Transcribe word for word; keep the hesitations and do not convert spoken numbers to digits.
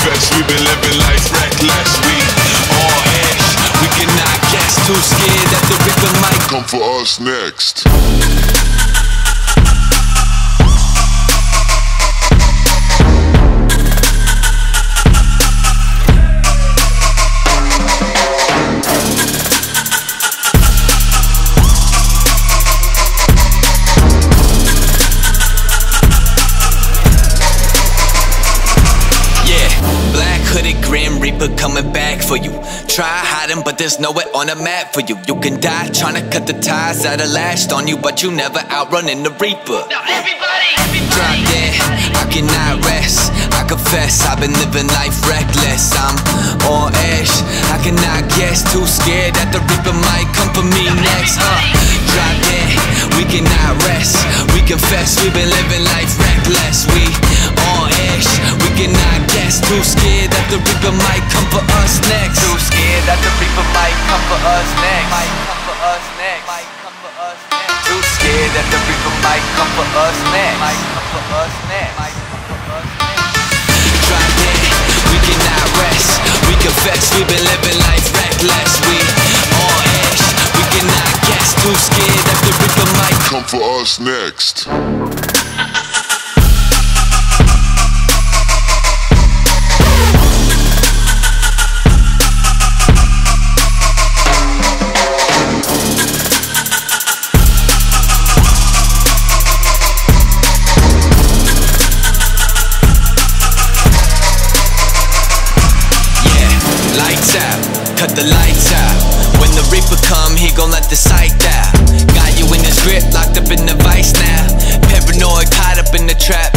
confess we've been living life reckless. We all ish, we cannot guess. Too scared that the Reaper might come for us next. Grim Reaper coming back for you. Try hiding, but there's nowhere on the map for you. You can die trying to cut the ties that are lashed on you, but you never outrunning the Reaper. Now everybody, everybody. Drop dead, I cannot rest. I confess I've been living life reckless. I'm on edge, I cannot guess. Too scared that the Reaper might come for me next. Uh, drop dead, we cannot rest. We confess we've been living life reckless. We on edge, we cannot guess. Too scared that the Reaper might come for us next. Too scared that the Reaper might come for us next. Might come for us next. Might come for us next. Too scared that the Reaper might come for us next. Might come for us next. Might come for us next. Try that, we cannot rest. We confess we've been living life reckless. We on edge, we cannot guess. Too scared that the Reaper might come for us next. Cut the lights out. When the Reaper come, he gon' let the sight out. Got you in his grip, locked up in the vice now. Paranoid, caught up in the trap.